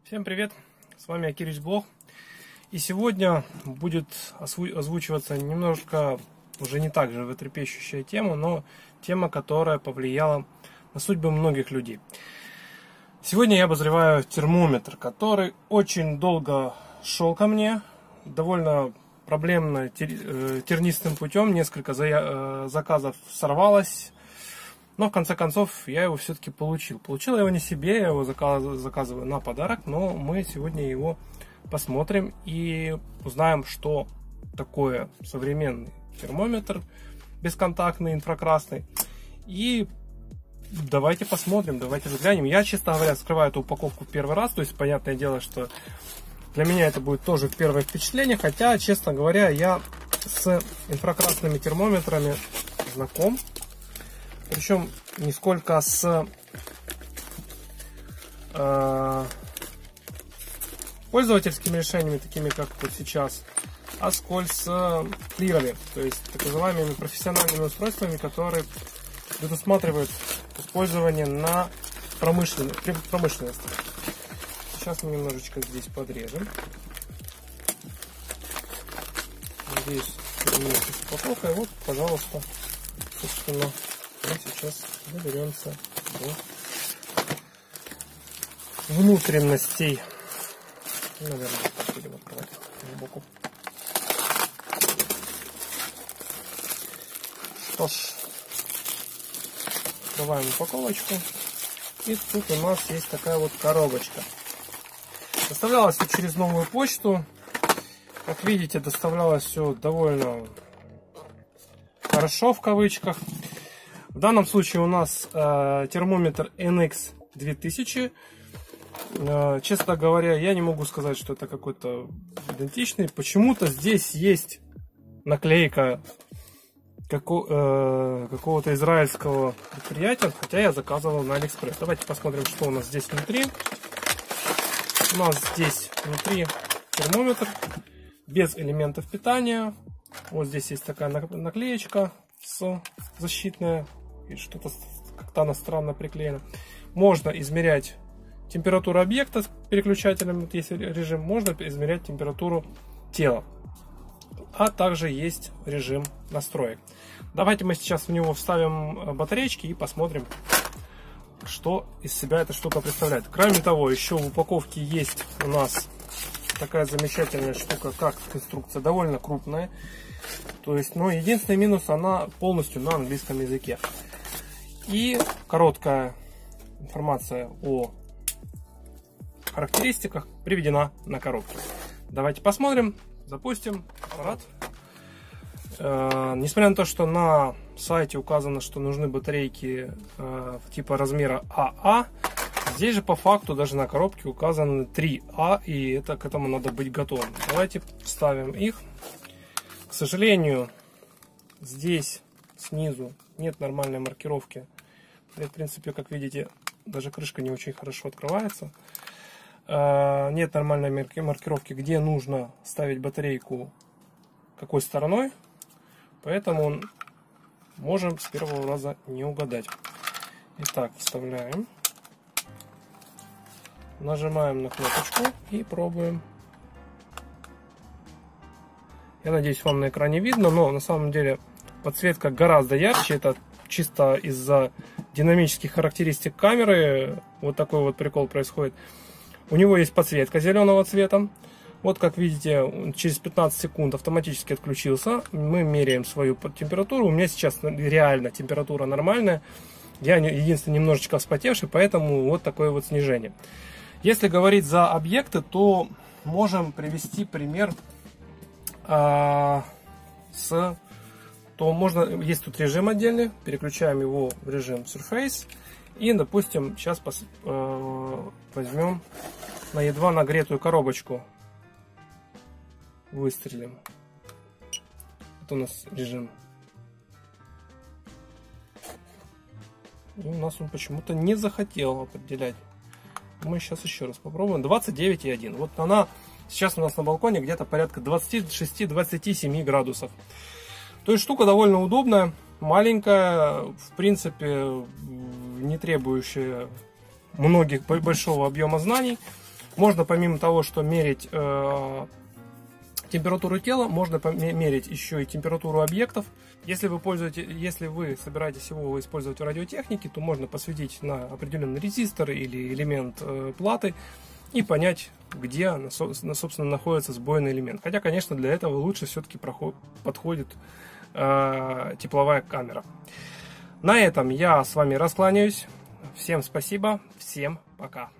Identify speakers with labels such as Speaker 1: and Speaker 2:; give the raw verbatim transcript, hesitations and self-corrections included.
Speaker 1: Всем привет, с вами Акирич Блог. И сегодня будет озвучиваться немножко уже не так же животрепещущая тема, но тема, которая повлияла на судьбы многих людей. Сегодня я обозреваю термометр, который очень долго шел ко мне, довольно проблемно, тернистым путем, несколько заказов сорвалось. Но в конце концов я его все-таки получил. Получил я его не себе, я его заказываю на подарок, но мы сегодня его посмотрим и узнаем, что такое современный термометр бесконтактный, инфракрасный. И давайте посмотрим, давайте взглянем. Я, честно говоря, скрываю эту упаковку в первый раз, то есть понятное дело, что для меня это будет тоже первое впечатление, хотя, честно говоря, я с инфракрасными термометрами знаком. Причем не сколько с э, пользовательскими решениями, такими как вот сейчас, а сколь с клирами, то есть так называемыми профессиональными устройствами, которые предусматривают использование на промышленной, промышленности. Сейчас мы немножечко здесь подрежем. Здесь вместе с упаковкой. Вот, пожалуйста, собственно. Мы сейчас доберемся до внутренностей. Наверное, будем открывать сбоку. Что ж, открываем упаковочку. И тут у нас есть такая вот коробочка. Доставлялось все через новую почту. Как видите, доставлялось все довольно хорошо в кавычках. В данном случае у нас э, термометр эн икс две тысячи. Э, честно говоря, я не могу сказать, что это какой-то идентичный. Почему-то здесь есть наклейка како, э, какого-то израильского предприятия, хотя я заказывал на Алиэкспресс. Давайте посмотрим, что у нас здесь внутри. У нас здесь внутри термометр без элементов питания. Вот здесь есть такая наклеечка с защитная. И что-то как-то она странно приклеена. Можно измерять температуру объекта с переключателем, вот есть режим, можно измерять температуру тела. А также есть режим настроек. Давайте мы сейчас в него вставим батареечки и посмотрим, что из себя эта штука представляет. Кроме того, еще в упаковке есть у нас такая замечательная штука, как инструкция, довольно крупная. То есть, но единственный минус, она полностью на английском языке. И короткая информация о характеристиках приведена на коробке. Давайте посмотрим, запустим аппарат. Э, несмотря на то, что на сайте указано, что нужны батарейки э, типа размера а а, здесь же по факту даже на коробке указано три а, и это, к этому надо быть готовым. Давайте вставим их. К сожалению, здесь снизу нет нормальной маркировки. В принципе, как видите, даже крышка не очень хорошо открывается. Нет нормальной маркировки, где нужно ставить батарейку какой стороной. Поэтому можем с первого раза не угадать. Итак, вставляем. Нажимаем на кнопочку и пробуем. Я надеюсь, вам на экране видно, но на самом деле подсветка гораздо ярче. Это чисто из-за динамических характеристик камеры. Вот такой вот прикол происходит. У него есть подсветка зеленого цвета. Вот как видите, через пятнадцать секунд автоматически отключился. Мы меряем свою температуру. У меня сейчас реально температура нормальная. Я единственное немножечко вспотевший, поэтому вот такое вот снижение. Если говорить за объекты, то можем привести пример а, с... то можно, есть тут режим отдельный, переключаем его в режим Surface. И, допустим, сейчас пос, э, возьмем на едва нагретую коробочку. Выстрелим. Это у нас режим. И у нас он почему-то не захотел определять. Мы сейчас еще раз попробуем. двадцать девять и один. Вот она сейчас у нас на балконе где-то порядка двадцати шести — двадцати семи градусов. То есть штука довольно удобная, маленькая, в принципе, не требующая многих большого объема знаний. Можно помимо того, что мерить э, температуру тела, можно померить еще и температуру объектов. Если вы пользуете, если вы собираетесь его использовать в радиотехнике, то можно посветить на определенный резистор или элемент э, платы и понять, где, собственно, находится сбойный элемент. Хотя, конечно, для этого лучше все-таки подходит э, тепловая камера. На этом я с вами раскланяюсь. Всем спасибо, всем пока.